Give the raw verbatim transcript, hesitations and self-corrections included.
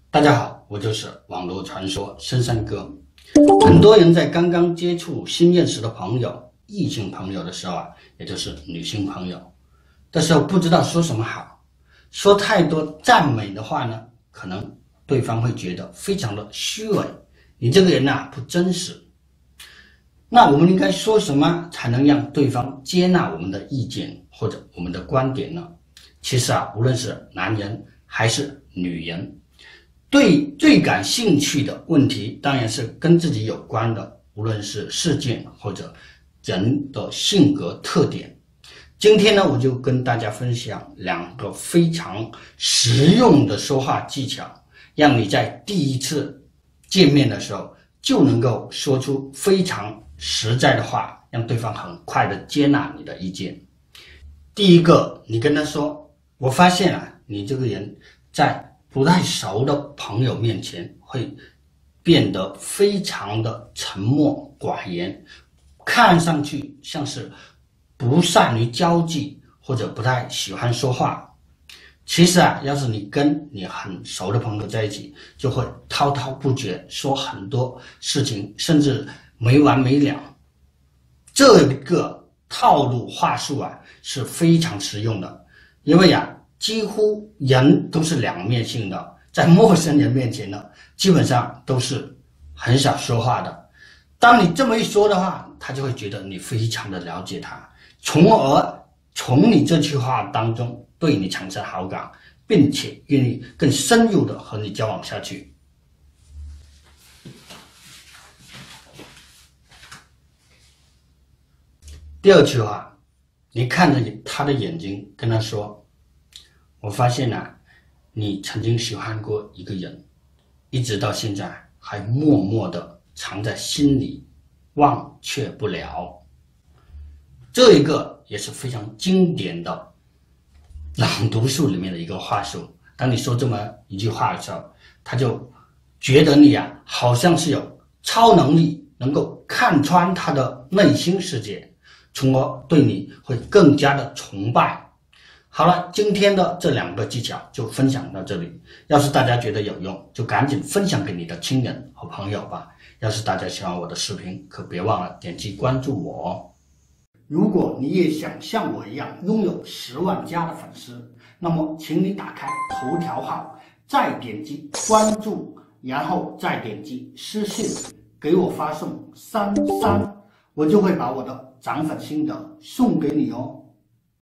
大家好，我就是网络传说深山哥。很多人在刚刚接触新认识的朋友、异性朋友的时候啊，也就是女性朋友的时候，不知道说什么好，说太多赞美的话呢，可能对方会觉得非常的虚伪，你这个人啊不真实。那我们应该说什么才能让对方接纳我们的意见或者我们的观点呢？其实啊，无论是男人还是女人，对最感兴趣的问题当然是跟自己有关的，无论是事件或者人的性格特点。今天呢，我就跟大家分享两个非常实用的说话技巧，让你在第一次见面的时候就能够说出非常实在的话，让对方很快的接纳你的意见。第一个，你跟他说，我发现啊，你这个人在不太熟的朋友面前会变得非常的沉默寡言，看上去像是不善于交际或者不太喜欢说话。其实啊，要是你跟你很熟的朋友在一起，就会滔滔不绝说很多事情，甚至没完没了。这个套路话术啊是非常实用的，因为啊几乎人都是两面性的，在陌生人面前呢，基本上都是很少说话的。当你这么一说的话，他就会觉得你非常的了解他，从而从你这句话当中对你产生好感，并且愿意更深入的和你交往下去。第二句话，你看着他的眼睛跟他说，我发现啊，你曾经喜欢过一个人，一直到现在还默默的藏在心里，忘却不了。这一个也是非常经典的朗读术里面的一个话术。当你说这么一句话的时候，他就觉得你啊，好像是有超能力，能够看穿他的内心世界，从而对你会更加的崇拜。好了，今天的这两个技巧就分享到这里。要是大家觉得有用，就赶紧分享给你的亲人和朋友吧。要是大家喜欢我的视频，可别忘了点击关注我哦。如果你也想像我一样拥有十万加的粉丝，那么请你打开头条号，再点击关注，然后再点击私信，给我发送三三，我就会把我的涨粉心得送给你哦。